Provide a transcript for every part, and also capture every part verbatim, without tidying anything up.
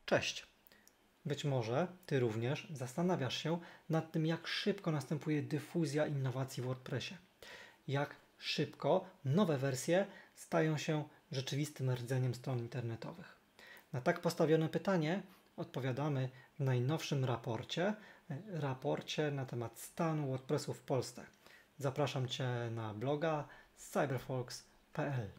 Cześć! Być może Ty również zastanawiasz się nad tym, jak szybko następuje dyfuzja innowacji w WordPressie. Jak szybko nowe wersje stają się rzeczywistym rdzeniem stron internetowych. Na tak postawione pytanie odpowiadamy w najnowszym raporcie, raporcie na temat stanu WordPressu w Polsce. Zapraszam Cię na bloga cyberfolks kropka p l.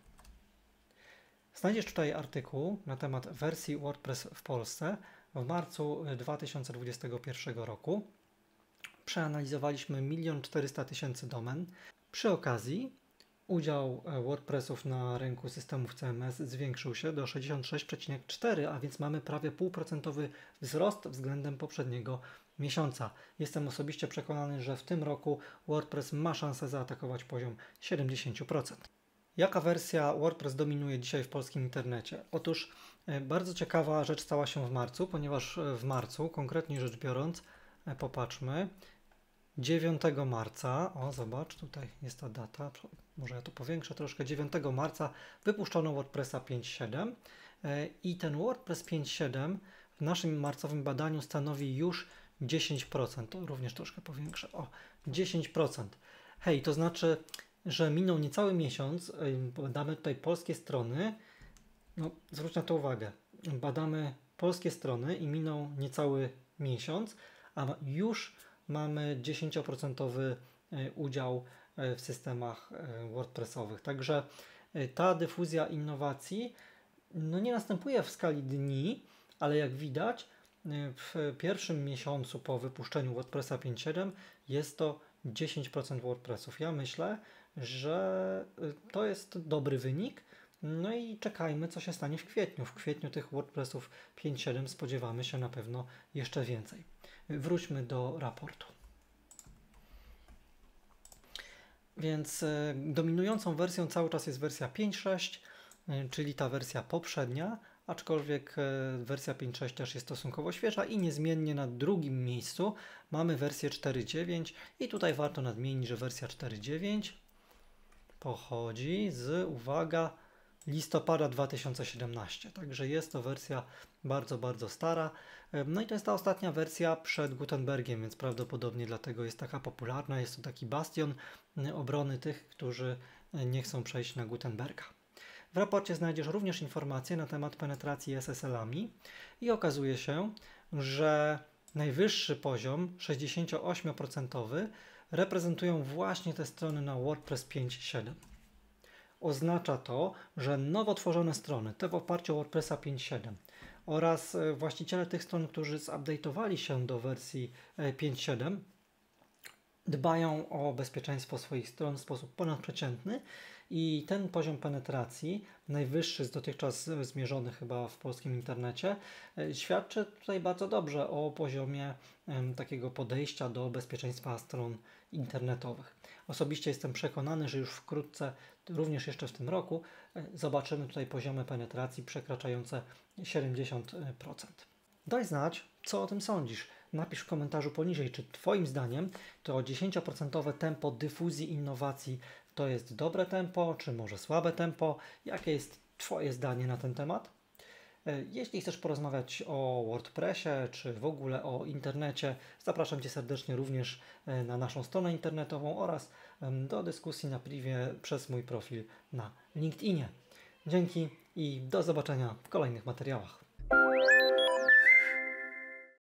Znajdziesz tutaj artykuł na temat wersji WordPress w Polsce w marcu dwa tysiące dwudziestego pierwszego roku. Przeanalizowaliśmy milion czterysta tysięcy domen. Przy okazji udział WordPressów na rynku systemów C M S zwiększył się do sześćdziesiąt sześć przecinek cztery procent, a więc mamy prawie półprocentowy wzrost względem poprzedniego miesiąca. Jestem osobiście przekonany, że w tym roku WordPress ma szansę zaatakować poziom siedemdziesiąt procent. Jaka wersja WordPress dominuje dzisiaj w polskim internecie? Otóż bardzo ciekawa rzecz stała się w marcu, ponieważ w marcu, konkretnie rzecz biorąc, popatrzmy, dziewiątego marca, o zobacz, tutaj jest ta data, może ja to powiększę troszkę, dziewiątego marca wypuszczono WordPressa pięć siedem i ten WordPress pięć siedem w naszym marcowym badaniu stanowi już dziesięć procent, to również troszkę powiększę, o dziesięć procent. Hej, to znaczy, że minął niecały miesiąc, badamy tutaj polskie strony, no zwróć na to uwagę, badamy polskie strony i minął niecały miesiąc, a już mamy dziesięcioprocentowy udział w systemach WordPressowych. Także ta dyfuzja innowacji no nie następuje w skali dni, ale jak widać w pierwszym miesiącu po wypuszczeniu WordPressa pięć siedem jest to dziesięć procent WordPressów. Ja myślę, że to jest dobry wynik. No i czekajmy, co się stanie w kwietniu. W kwietniu tych WordPressów pięć siedem spodziewamy się na pewno jeszcze więcej. Wróćmy do raportu. Więc dominującą wersją cały czas jest wersja pięć sześć, czyli ta wersja poprzednia, aczkolwiek wersja pięć sześć też jest stosunkowo świeża i niezmiennie na drugim miejscu mamy wersję cztery dziewięć i tutaj warto nadmienić, że wersja cztery dziewięć pochodzi z, uwaga, listopada dwa tysiące siedemnastego, także jest to wersja bardzo, bardzo stara. No i to jest ta ostatnia wersja przed Gutenbergiem, więc prawdopodobnie dlatego jest taka popularna. Jest to taki bastion obrony tych, którzy nie chcą przejść na Gutenberga. W raporcie znajdziesz również informacje na temat penetracji S S L-ami i okazuje się, że najwyższy poziom, sześćdziesiąt osiem procent, reprezentują właśnie te strony na WordPress pięć siedem. Oznacza to, że nowo tworzone strony, te w oparciu o WordPressa pięć siedem oraz właściciele tych stron, którzy zupdate'owali się do wersji pięć siedem, dbają o bezpieczeństwo swoich stron w sposób ponadprzeciętny i ten poziom penetracji, najwyższy z dotychczas zmierzony chyba w polskim internecie, świadczy tutaj bardzo dobrze o poziomie takiego podejścia do bezpieczeństwa stron internetowych. Osobiście jestem przekonany, że już wkrótce, również jeszcze w tym roku, zobaczymy tutaj poziomy penetracji przekraczające siedemdziesiąt procent. Daj znać, co o tym sądzisz. Napisz w komentarzu poniżej, czy Twoim zdaniem to dziesięcioprocentowe tempo dyfuzji innowacji to jest dobre tempo, czy może słabe tempo? Jakie jest Twoje zdanie na ten temat? Jeśli chcesz porozmawiać o WordPressie, czy w ogóle o internecie, zapraszam Cię serdecznie również na naszą stronę internetową oraz do dyskusji na privie przez mój profil na LinkedInie. Dzięki i do zobaczenia w kolejnych materiałach.